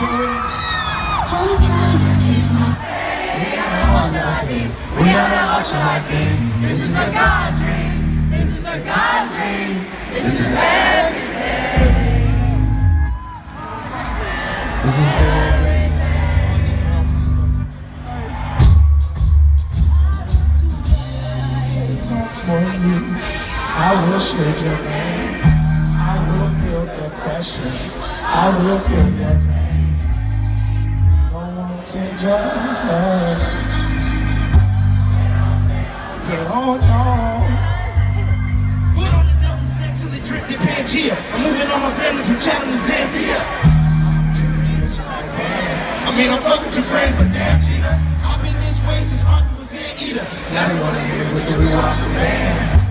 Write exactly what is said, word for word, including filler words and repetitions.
I'm trying to keep my. We are the ultralight beam. We are the ultralight beam. This is a God dream. This is a God dream. This is everything. This is everything. For you, I will share your name. I will feel the questions. I will feel your pain. No one can judge. They don't know. Foot on the devil's neck till it drifted Pangea. I'm moving all my family from Chatham to Zambia. I mean, I fuck with your friends, but damn, Gina, I've been this way since Arthur was an eater. Now they wanna hit me with the real off the band.